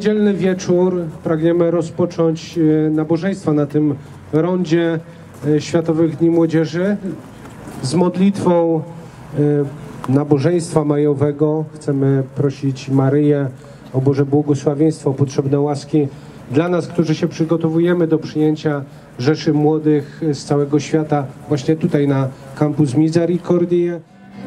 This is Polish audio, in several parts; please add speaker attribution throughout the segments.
Speaker 1: niedzielny wieczór pragniemy rozpocząć nabożeństwa na tym rondzie Światowych Dni Młodzieży z modlitwą nabożeństwa majowego. Chcemy prosić Maryję o Boże błogosławieństwo, potrzebne łaski dla nas, którzy się przygotowujemy do przyjęcia rzeszy młodych z całego świata właśnie tutaj na Campus Misericordie.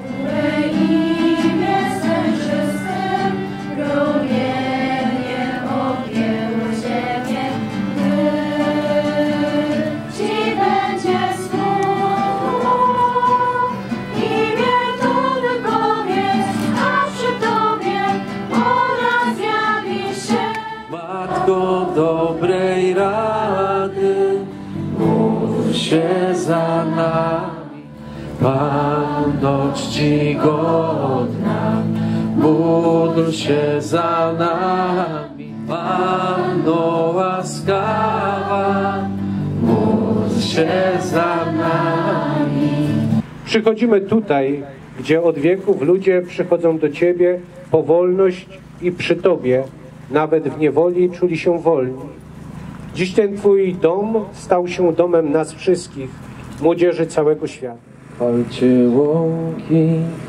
Speaker 2: Dobrej rady, módl się za nami, Panno czcigodna, módl się za nami, Panno łaskawa, módl się za nami.
Speaker 1: Przychodzimy tutaj, gdzie od wieków ludzie przychodzą do Ciebie po wolność i przy Tobie nawet w niewoli czuli się wolni. Dziś ten Twój dom stał się domem nas wszystkich, młodzieży całego świata.
Speaker 2: Chwalcie łąki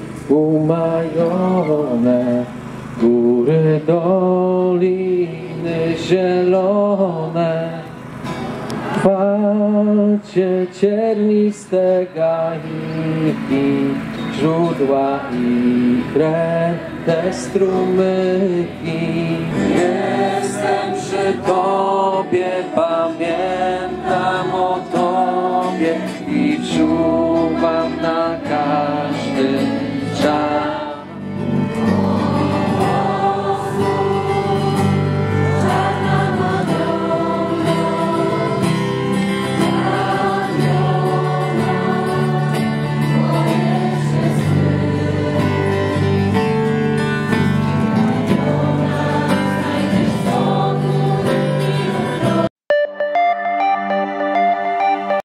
Speaker 2: umajone, góry, doliny zielone. Chwalcie cierniste gajniki, źródła i kręte strumyki.